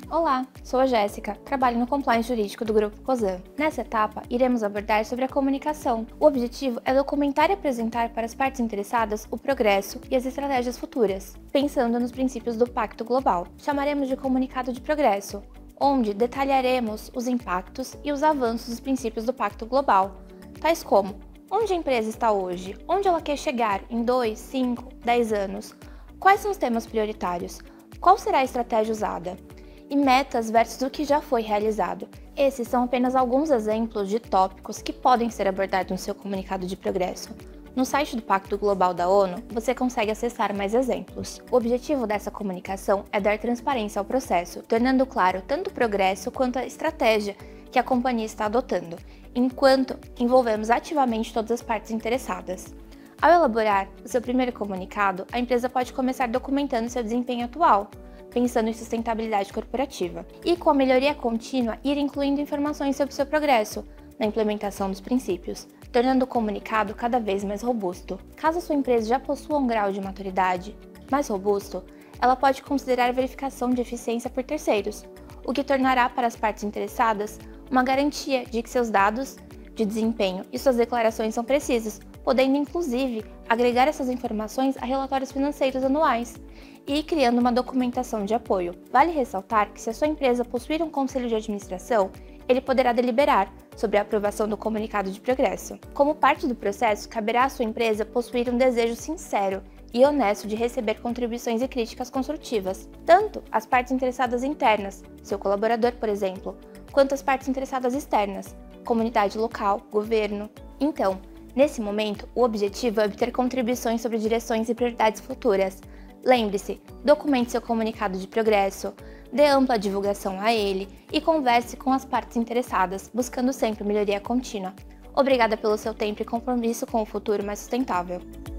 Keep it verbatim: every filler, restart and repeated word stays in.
Olá, sou a Jéssica, trabalho no Compliance Jurídico do Grupo Cosan. Nessa etapa, iremos abordar sobre a comunicação. O objetivo é documentar e apresentar para as partes interessadas o progresso e as estratégias futuras, pensando nos princípios do Pacto Global. Chamaremos de comunicado de progresso, onde detalharemos os impactos e os avanços dos princípios do Pacto Global, tais como onde a empresa está hoje, onde ela quer chegar em dois, cinco, dez anos, quais são os temas prioritários, qual será a estratégia usada, e metas versus o que já foi realizado. Esses são apenas alguns exemplos de tópicos que podem ser abordados no seu comunicado de progresso. No site do Pacto Global da ONU, você consegue acessar mais exemplos. O objetivo dessa comunicação é dar transparência ao processo, tornando claro tanto o progresso quanto a estratégia que a companhia está adotando, enquanto envolvemos ativamente todas as partes interessadas. Ao elaborar o seu primeiro comunicado, a empresa pode começar documentando seu desempenho atual, pensando em sustentabilidade corporativa, e com a melhoria contínua ir incluindo informações sobre seu progresso na implementação dos princípios, tornando o comunicado cada vez mais robusto. Caso a sua empresa já possua um grau de maturidade mais robusto, ela pode considerar a verificação de eficiência por terceiros, o que tornará para as partes interessadas uma garantia de que seus dados de desempenho e suas declarações são precisos, podendo inclusive agregar essas informações a relatórios financeiros anuais e criando uma documentação de apoio. Vale ressaltar que se a sua empresa possuir um conselho de administração, ele poderá deliberar sobre a aprovação do comunicado de progresso. Como parte do processo, caberá à sua empresa possuir um desejo sincero e honesto de receber contribuições e críticas construtivas, tanto as partes interessadas internas, seu colaborador, por exemplo, quanto as partes interessadas externas, comunidade local, governo. Então, nesse momento, o objetivo é obter contribuições sobre direções e prioridades futuras. Lembre-se, documente seu comunicado de progresso, dê ampla divulgação a ele e converse com as partes interessadas, buscando sempre melhoria contínua. Obrigada pelo seu tempo e compromisso com o futuro mais sustentável.